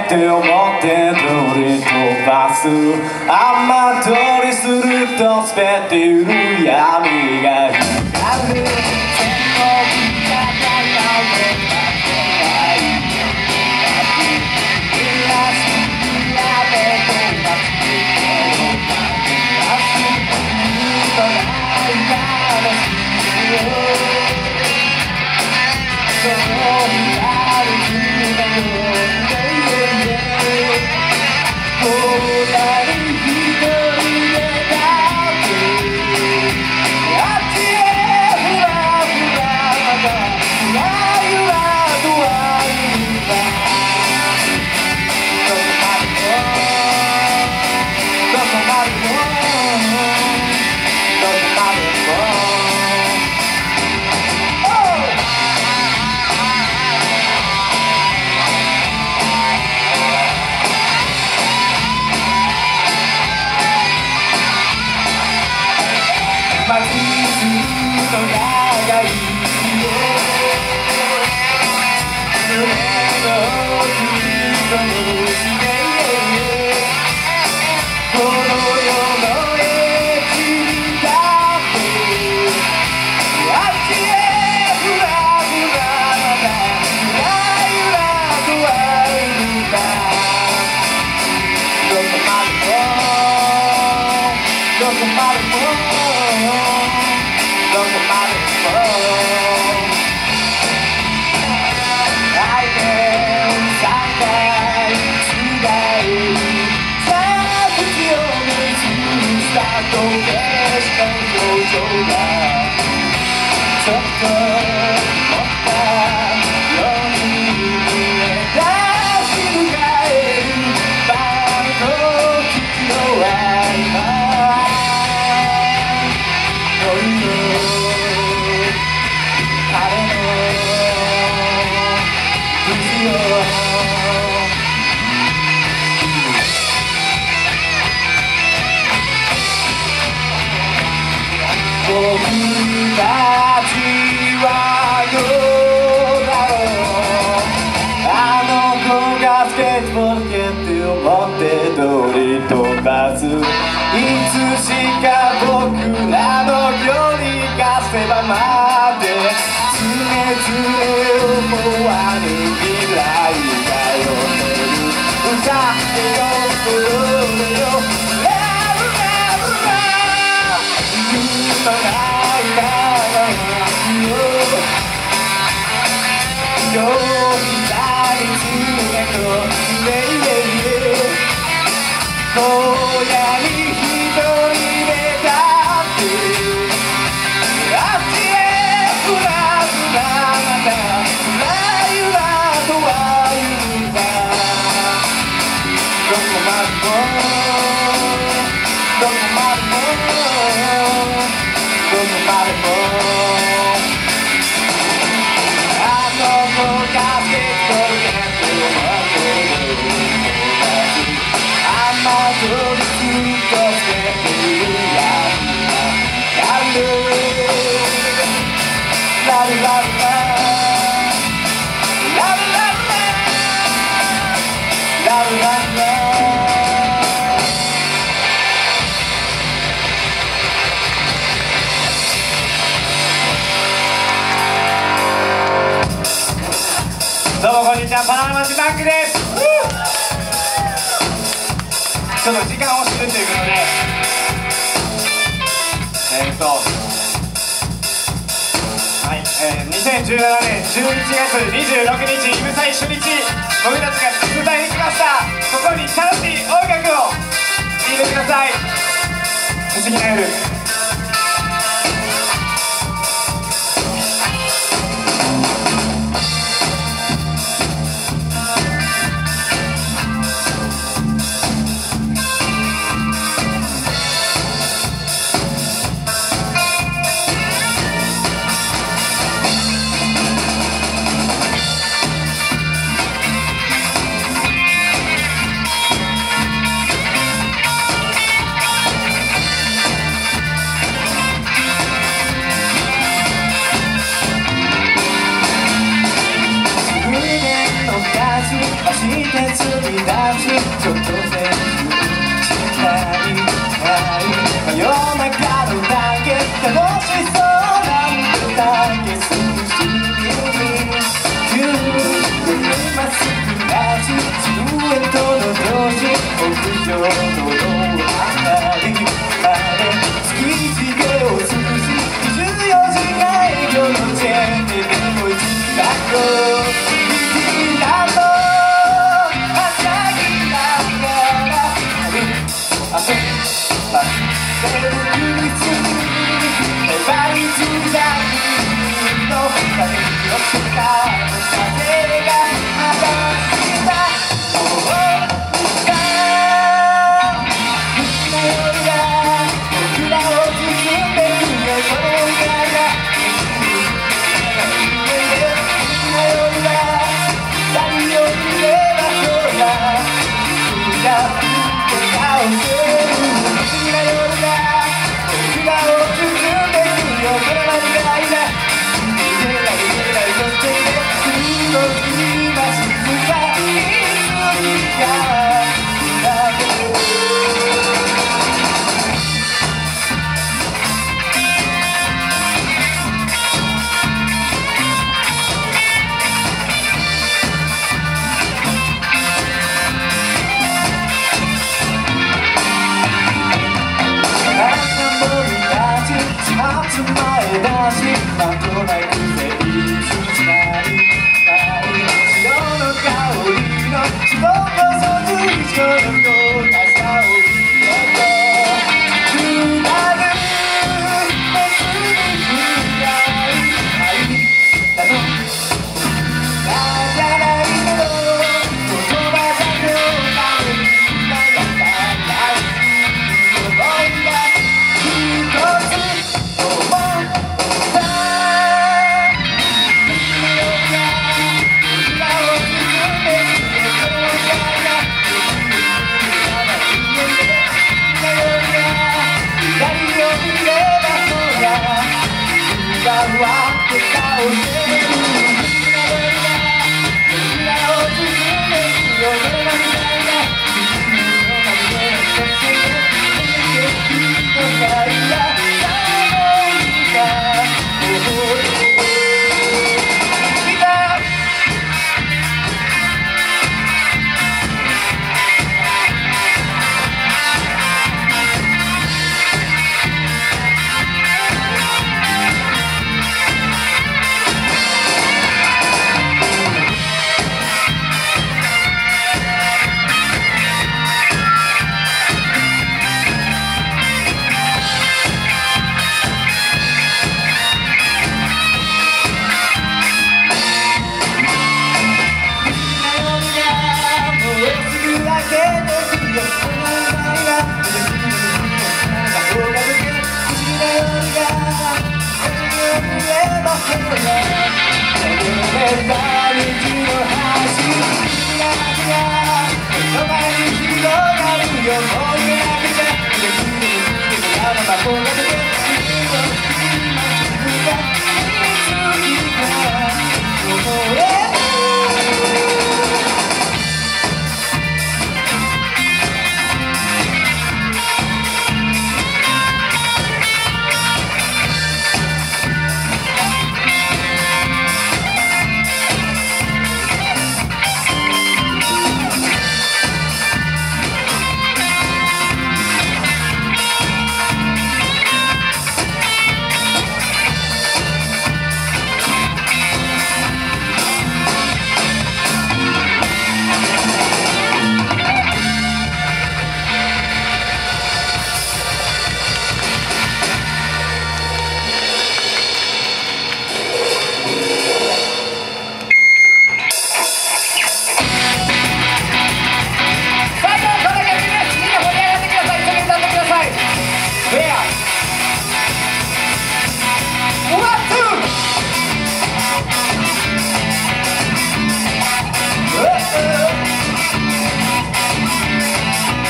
って思って通り飛ばす雨通りすると滑っている闇が光るいつしか僕らの距離が狭まって常々思わぬ未来が読める歌ってよ踊れよ Love Love Love 今ないからよみたいつめと荒野に一人で立ってあっちへふらふらまたゆらゆらとはゆらどこまでもどこまでもどこまでもあの子が結構どうもこんにちは、バナナマンチマックです。ちょっと時間を知るということではい、2017年11月26日イブ祭初日、僕たちが舞台に来ました。ここに楽しい音楽を聴いてください。不思議な夜。 なんとなく成立しない潮の香りの人のそぶり所の高さを見ようとくだるめすに深い愛だのなんじゃないけど言葉だけをために流さない想いが一つ思うわって倒せる扉を進めるよそれが未来だ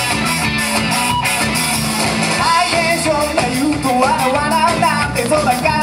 そばか